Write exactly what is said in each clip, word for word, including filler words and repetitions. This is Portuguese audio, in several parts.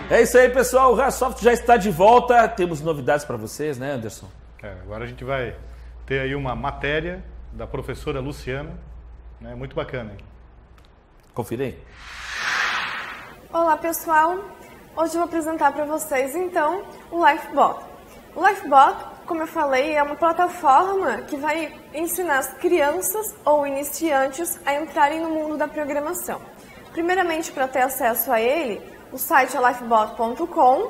É isso aí, pessoal. O Rasoft já está de volta. Temos novidades para vocês, né, Anderson? É, agora a gente vai ter aí uma matéria da professora Luciana, né, muito bacana. Hein? Confira aí. Olá, pessoal. Hoje eu vou apresentar para vocês, então, o Lifebot. O Lifebot, como eu falei, é uma plataforma que vai ensinar as crianças ou iniciantes a entrarem no mundo da programação. Primeiramente, para ter acesso a ele, o site é lifebot ponto com.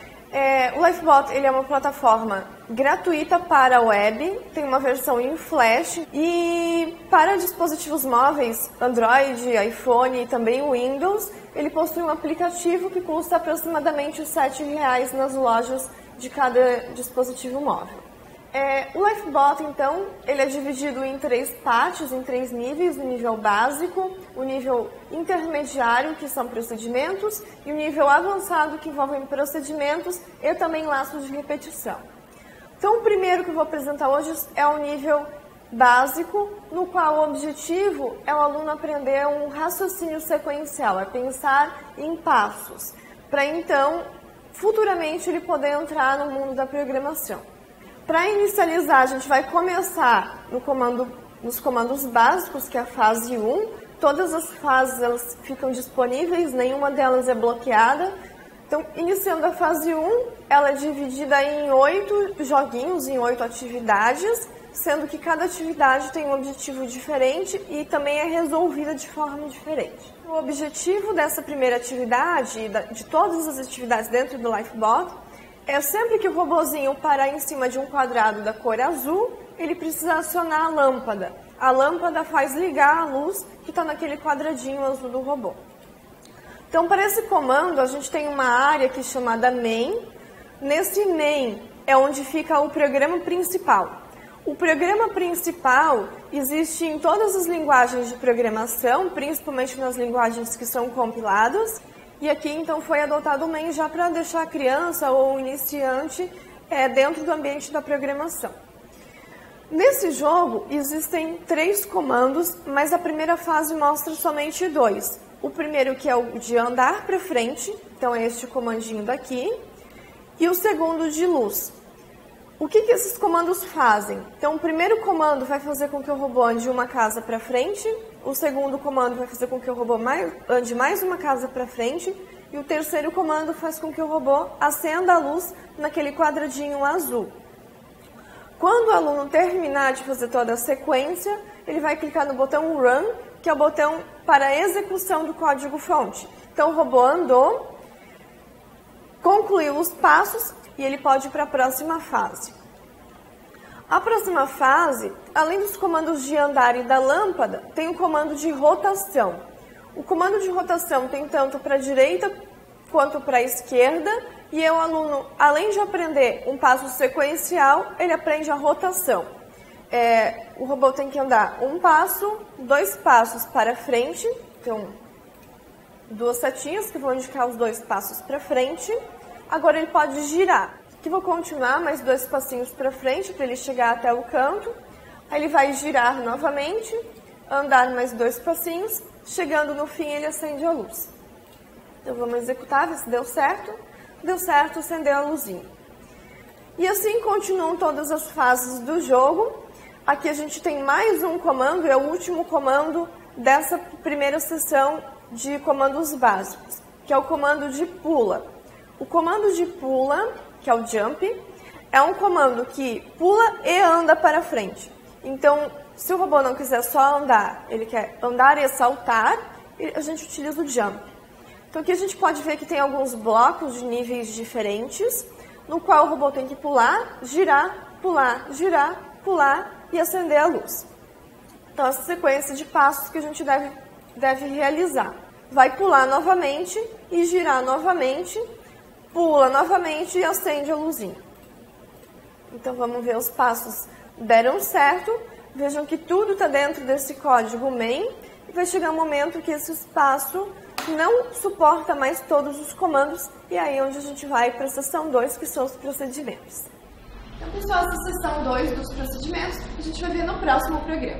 É, o Lifebot ele é uma plataforma gratuita para a web, tem uma versão em Flash e para dispositivos móveis, Android, iPhone e também Windows, ele possui um aplicativo que custa aproximadamente sete reais nas lojas de cada dispositivo móvel. É, o Lifebot, então, ele é dividido em três partes, em três níveis: o nível básico, o nível intermediário, que são procedimentos, e o nível avançado, que envolvem procedimentos e também laços de repetição. Então, o primeiro que eu vou apresentar hoje é o nível básico, no qual o objetivo é o aluno aprender um raciocínio sequencial, é pensar em passos, para então, futuramente, ele poder entrar no mundo da programação. Para inicializar, a gente vai começar no comando, nos comandos básicos, que é a fase um. Todas as fases elas ficam disponíveis, nenhuma delas é bloqueada. Então, iniciando a fase um, ela é dividida em oito joguinhos, em oito atividades, sendo que cada atividade tem um objetivo diferente e também é resolvida de forma diferente. O objetivo dessa primeira atividade, de todas as atividades dentro do Lifebot, é sempre que o robozinho parar em cima de um quadrado da cor azul, ele precisa acionar a lâmpada. A lâmpada faz ligar a luz que está naquele quadradinho azul do robô. Então, para esse comando, a gente tem uma área aqui chamada main. Nesse main é onde fica o programa principal. O programa principal existe em todas as linguagens de programação, principalmente nas linguagens que são compiladas. E aqui, então, foi adotado o main já para deixar a criança ou o iniciante é, dentro do ambiente da programação. Nesse jogo, existem três comandos, mas a primeira fase mostra somente dois. O primeiro, que é o de andar para frente, então é este comandinho daqui, e o segundo de luz. O que, que esses comandos fazem? Então, o primeiro comando vai fazer com que o robô ande uma casa para frente, o segundo comando vai fazer com que o robô mais, ande mais uma casa para frente, e o terceiro comando faz com que o robô acenda a luz naquele quadradinho azul. Quando o aluno terminar de fazer toda a sequência, ele vai clicar no botão Run, que é o botão para a execução do código-fonte. Então, o robô andou, concluiu os passos e ele pode ir para a próxima fase. A próxima fase, além dos comandos de andar e da lâmpada, tem o comando de rotação. O comando de rotação tem tanto para a direita quanto para a esquerda, e o aluno, além de aprender um passo sequencial, ele aprende a rotação. É, o robô tem que andar um passo, dois passos para frente, então duas setinhas que vão indicar os dois passos para frente. Agora ele pode girar, que vou continuar mais dois passinhos para frente para ele chegar até o canto. Aí ele vai girar novamente, andar mais dois passinhos, chegando no fim ele acende a luz. Então vamos executar, ver se deu certo. Deu certo, acendeu a luzinha. E assim continuam todas as fases do jogo. Aqui a gente tem mais um comando, é o último comando dessa primeira sessão de comandos básicos, que é o comando de pula. O comando de pula, que é o jump, é um comando que pula e anda para frente. Então, se o robô não quiser só andar, ele quer andar e saltar, a gente utiliza o jump. Então, aqui a gente pode ver que tem alguns blocos de níveis diferentes, no qual o robô tem que pular, girar, pular, girar, pular e acender a luz. Então, essa sequência de passos que a gente deve, deve realizar. Vai pular novamente e girar novamente, pula novamente e acende a luzinha. Então, vamos ver os passos deram certo. Vejam que tudo está dentro desse código main e vai chegar um momento que esse espaço não suporta mais todos os comandos e aí é onde a gente vai para a seção dois, que são os procedimentos. Então, pessoal, essa seção dois dos procedimentos a gente vai ver no próximo programa.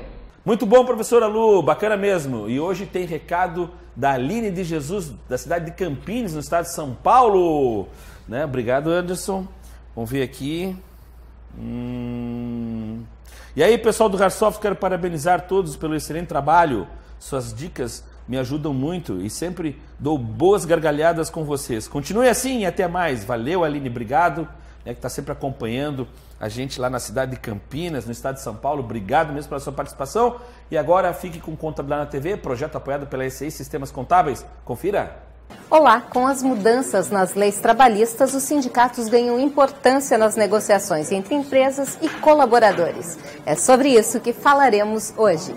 Muito bom, professora Lu, bacana mesmo. E hoje tem recado da Aline de Jesus, da cidade de Campinas, no estado de São Paulo. Né? Obrigado, Anderson. Vamos ver aqui. Hum... E aí, pessoal do Hardsoft, quero parabenizar todos pelo excelente trabalho. Suas dicas me ajudam muito e sempre dou boas gargalhadas com vocês. Continue assim e até mais. Valeu, Aline, obrigado. É que está sempre acompanhando a gente lá na cidade de Campinas, no estado de São Paulo. Obrigado mesmo pela sua participação. E agora fique com Contabilidade na T V, projeto apoiado pela S C I Sistemas Contábeis. Confira. Olá, com as mudanças nas leis trabalhistas, os sindicatos ganham importância nas negociações entre empresas e colaboradores. É sobre isso que falaremos hoje.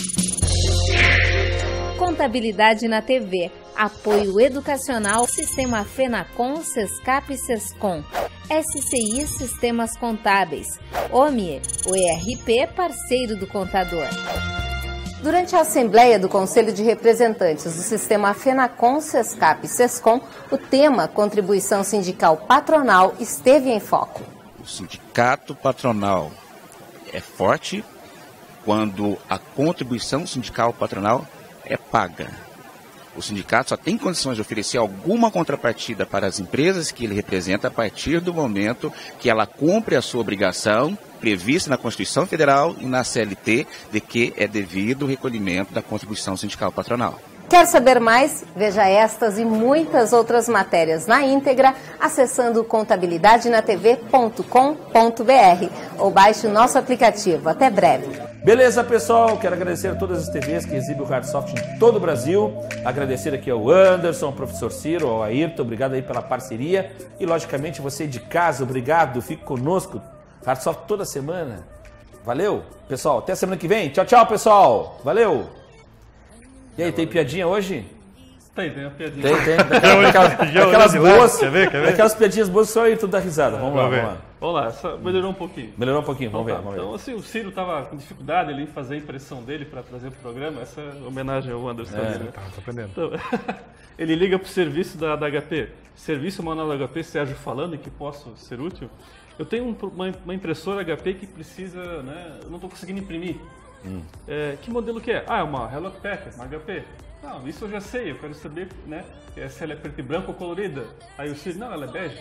Contabilidade na T V. Apoio educacional, Sistema Fenacom, Sescap e Sescom. S C I Sistemas Contábeis. O M I E, o E R P, parceiro do contador. Durante a Assembleia do Conselho de Representantes do Sistema Fenacom, Sescap e Sescom, o tema Contribuição Sindical Patronal esteve em foco. O sindicato patronal é forte quando a contribuição sindical patronal é paga. O sindicato só tem condições de oferecer alguma contrapartida para as empresas que ele representa a partir do momento que ela cumpre a sua obrigação prevista na Constituição Federal e na C L T de que é devido o recolhimento da contribuição sindical patronal. Quer saber mais? Veja estas e muitas outras matérias na íntegra acessando contabilidade na t v ponto com ponto b r ou baixe o nosso aplicativo. Até breve. Beleza, pessoal? Quero agradecer a todas as T Vs que exibem o Hardsoft em todo o Brasil. Agradecer aqui ao Anderson, ao professor Ciro, ao Ayrton. Obrigado aí pela parceria. E, logicamente, você de casa, obrigado. Fique conosco. Hardsoft toda semana. Valeu, pessoal. Até semana que vem. Tchau, tchau, pessoal. Valeu. E aí, tem piadinha hoje? Tem, tem uma piadinha. Tem, tem. Daquelas, daquelas boas. Quer ver, quer ver? Daquelas piadinhas boas que só o Ayrton dá risada. Vamos lá, vamos lá. Vamos lá, só melhorou um pouquinho. Melhorou um pouquinho, vamos ver. Então, Vamos ver. então assim, o Ciro estava com dificuldade ali em fazer a impressão dele para trazer o programa. Essa é homenagem ao Anderson. É, também, né? Tá, tô aprendendo. Então, ele liga para o serviço da, da H P. Serviço Manual da H P, Sérgio falando, em que posso ser útil. Eu tenho um, uma, uma impressora H P que precisa, né? Eu não estou conseguindo imprimir. Hum. É, que modelo que é? Ah, é uma Hello Pack, uma H P. Não, isso eu já sei, eu quero saber, né? Se ela é preto e branco ou colorida. Aí o Ciro, não, ela é bege.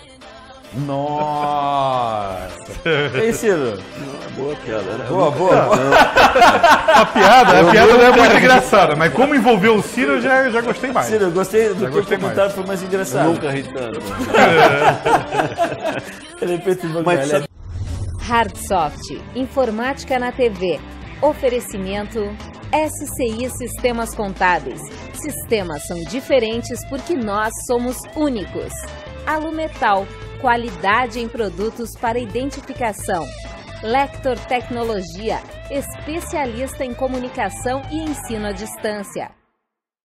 Nossa! E aí, Ciro? Boa piada, né? Boa, boa. boa. A piada, a piada não é muito engraçada, mas como envolveu o Ciro, eu já, já gostei mais. Ciro, eu gostei do Já que o gostei comentário mais. foi mais Eu engraçado. nunca ri tanto. Ele é preto e branco, Mas ela é- Hardsoft, Informática na T V. Oferecimento S C I Sistemas Contábeis. Sistemas são diferentes porque nós somos únicos. Alumetal, qualidade em produtos para identificação. Lector Tecnologia, especialista em comunicação e ensino à distância.